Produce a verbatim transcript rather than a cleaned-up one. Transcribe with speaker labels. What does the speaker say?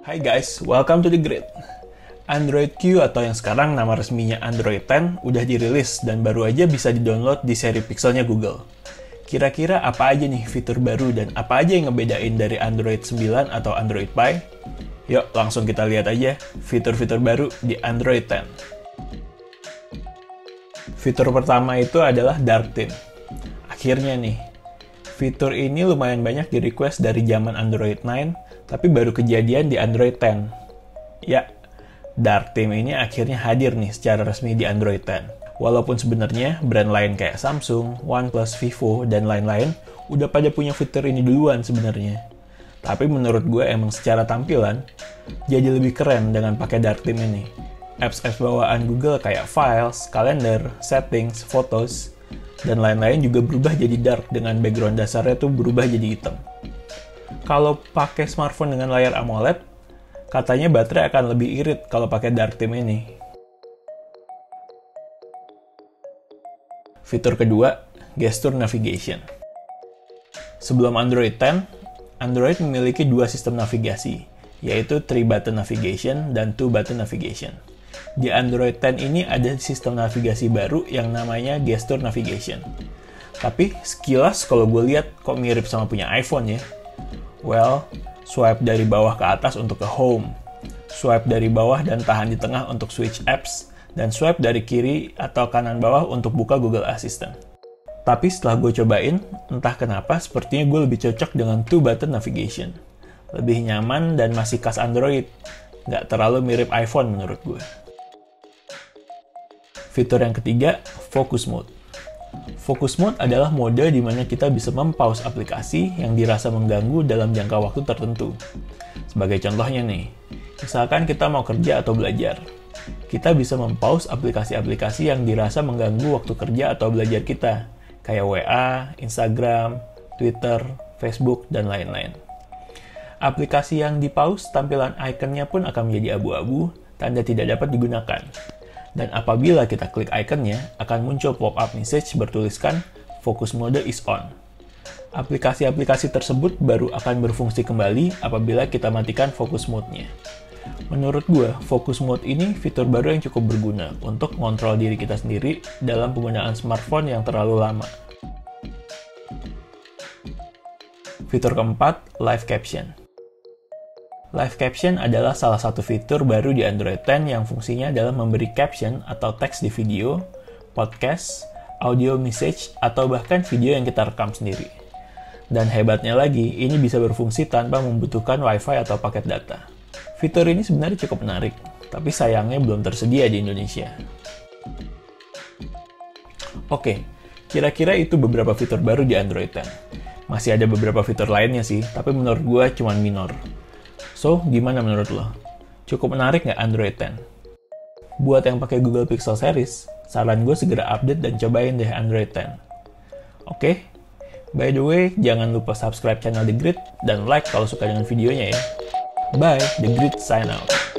Speaker 1: Hai guys, welcome to the Grid. Android Q atau yang sekarang nama resminya Android ten udah dirilis dan baru aja bisa di-download di seri Pixelnya Google. Kira-kira apa aja nih fitur baru dan apa aja yang ngebedain dari Android sembilan atau Android Pie? Yuk langsung kita lihat aja fitur-fitur baru di Android ten. Fitur pertama itu adalah Dark Theme. Akhirnya nih, fitur ini lumayan banyak di-request dari zaman Android nine, tapi baru kejadian di Android ten. Ya, Dark Theme ini akhirnya hadir nih secara resmi di Android ten. Walaupun sebenarnya brand lain kayak Samsung, OnePlus, Vivo, dan lain-lain udah pada punya fitur ini duluan sebenarnya. Tapi menurut gue emang secara tampilan, jadi lebih keren dengan pakai Dark Theme ini. Apps-apps bawaan Google kayak Files, Calendar, Settings, Photos, dan lain-lain juga berubah jadi dark dengan background dasarnya tuh berubah jadi hitam. Kalau pakai smartphone dengan layar AMOLED, katanya baterai akan lebih irit kalau pakai Dark Theme ini. Fitur kedua, Gesture Navigation. Sebelum Android ten, Android memiliki dua sistem navigasi, yaitu three button navigation dan two button navigation. Di Android ten ini ada sistem navigasi baru yang namanya Gesture Navigation. Tapi sekilas kalau gue lihat kok mirip sama punya iPhone ya. Well, swipe dari bawah ke atas untuk ke home, swipe dari bawah dan tahan di tengah untuk switch apps, dan swipe dari kiri atau kanan bawah untuk buka Google Assistant. Tapi setelah gue cobain, entah kenapa sepertinya gue lebih cocok dengan two button navigation. Lebih nyaman dan masih khas Android, nggak terlalu mirip iPhone menurut gue. Fitur yang ketiga, Focus Mode. Focus Mode adalah mode di mana kita bisa mempause aplikasi yang dirasa mengganggu dalam jangka waktu tertentu. Sebagai contohnya nih, misalkan kita mau kerja atau belajar. Kita bisa mempause aplikasi-aplikasi yang dirasa mengganggu waktu kerja atau belajar kita, kayak W A, Instagram, Twitter, Facebook, dan lain-lain. Aplikasi yang di-pause, tampilan ikonnya pun akan menjadi abu-abu, tanda tidak dapat digunakan. Dan apabila kita klik ikonnya, akan muncul pop-up message bertuliskan Focus Mode is on. Aplikasi-aplikasi tersebut baru akan berfungsi kembali apabila kita matikan Focus Mode-nya. Menurut gue, Focus Mode ini fitur baru yang cukup berguna untuk mengontrol diri kita sendiri dalam penggunaan smartphone yang terlalu lama. Fitur keempat, Live Caption. Live Caption adalah salah satu fitur baru di Android ten yang fungsinya adalah memberi caption atau teks di video, podcast, audio message, atau bahkan video yang kita rekam sendiri. Dan hebatnya lagi, ini bisa berfungsi tanpa membutuhkan wifi atau paket data. Fitur ini sebenarnya cukup menarik, tapi sayangnya belum tersedia di Indonesia. Oke, kira-kira itu beberapa fitur baru di Android ten. Masih ada beberapa fitur lainnya sih, tapi menurut gue cuma minor. So, gimana menurut lo? Cukup menarik nggak Android ten? Buat yang pakai Google Pixel Series, saran gue segera update dan cobain deh Android ten. Oke? By the way, jangan lupa subscribe channel The Grid dan like kalau suka dengan videonya ya. Bye, The Grid sign out.